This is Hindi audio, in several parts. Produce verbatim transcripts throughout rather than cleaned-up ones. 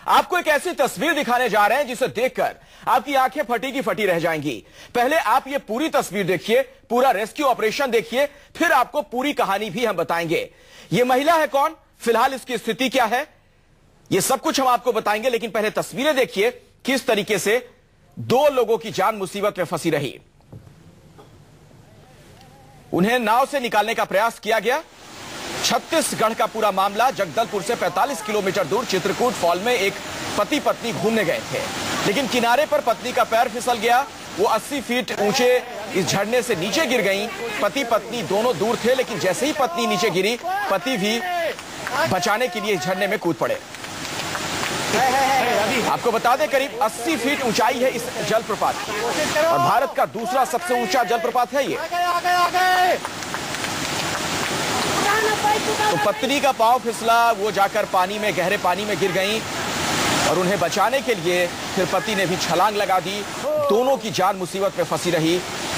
आपको एक ऐसी तस्वीर दिखाने जा रहे हैं जिसे देखकर आपकी आंखें फटी की फटी रह जाएंगी। पहले आप ये पूरी तस्वीर देखिए, पूरा रेस्क्यू ऑपरेशन देखिए, फिर आपको पूरी कहानी भी हम बताएंगे। ये महिला है कौन, फिलहाल इसकी स्थिति क्या है, ये सब कुछ हम आपको बताएंगे। लेकिन पहले तस्वीरें देखिए किस तरीके से दो लोगों की जान मुसीबत में फंसी रही। उन्हें नाव से निकालने का प्रयास किया गया। छत्तीसगढ़ का पूरा मामला, जगदलपुर से पैंतालीस किलोमीटर दूर चित्रकूट फॉल में एक पति पत्नी घूमने गए थे, लेकिन किनारे पर पत्नी का पैर फिसल गया। वो अस्सी फीट ऊंचे इस झरने से नीचे गिर गईं। पति पत्नी दोनों दूर थे, लेकिन जैसे ही पत्नी नीचे गिरी, पति भी बचाने के लिए इस झरने में कूद पड़े। आपको बता दें करीब अस्सी फीट ऊंचाई है इस जलप्रपात की, और भारत का दूसरा सबसे ऊंचा जलप्रपात है ये। तो पत्नी का पांव फिसला, वो जाकर पानी में, गहरे पानी में गिर गईं, और उन्हें बचाने के लिए फिर पति ने भी छलांग लगा दी। दोनों की जान मुसीबत में फंसी रही।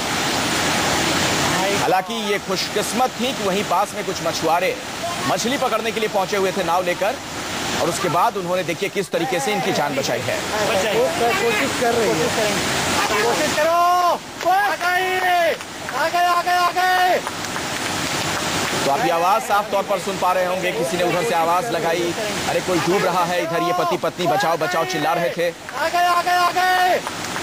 हालांकि ये खुशकिस्मत थी कि वहीं पास में कुछ मछुआरे मछली पकड़ने के लिए पहुंचे हुए थे नाव लेकर, और उसके बाद उन्होंने देखिए किस तरीके से इनकी जान बचाई है। कोशिश कर रही है, कोशिश करो, आगे आगे आगे। तो आप ये आवाज साफ तौर पर सुन पा रहे होंगे, किसी ने उधर से आवाज लगाई, अरे कोई डूब रहा है। इधर ये पति पत्नी बचाओ बचाओ चिल्ला रहे थे। आगे आगे आगे।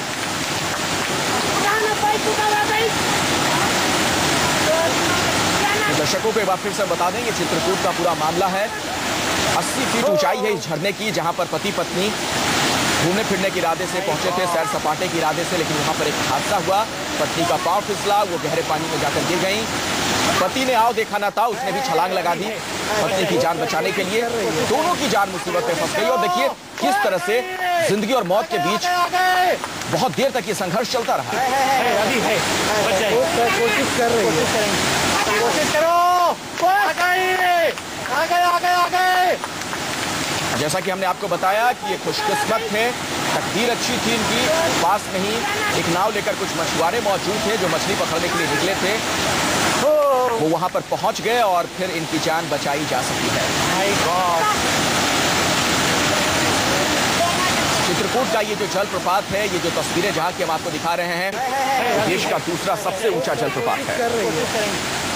दर्शकों को एक बार फिर से बता दें, ये चित्रकूट का पूरा मामला है। अस्सी फीट ऊंचाई है इस झरने की, जहां पर पति पत्नी घूमने फिरने के इरादे से पहुंचे थे, सैर सपाटे के इरादे से, लेकिन वहां पर एक हादसा हुआ। पत्नी का पांव फिसला, वो गहरे पानी में जाकर गिर गई। पति ने आओ देखा ना था, उसने भी छलांग लगा दी पत्नी की जान बचाने के लिए। दोनों की जान मुसीबत में फंस गई, और देखिए किस तरह से जिंदगी और मौत के बीच बहुत देर तक ये संघर्ष चलता रहा। कोशिश कर रही है, कोशिश करो, आगे आगे आगे। जैसा कि हमने आपको बताया कि ये खुशकिस्मत थे, तकदीर अच्छी थी इनकी। पास में ही एक नाव लेकर कुछ मछुआरे मौजूद थे जो मछली पकड़ने के लिए निकले थे। वो वहां पर पहुंच गए और फिर इनकी जान बचाई जा सकती है। चित्रकूट का ये जो जलप्रपात है, ये जो तस्वीरें जहां की हम आपको दिखा रहे हैं, देश का दूसरा सबसे ऊंचा जलप्रपात है।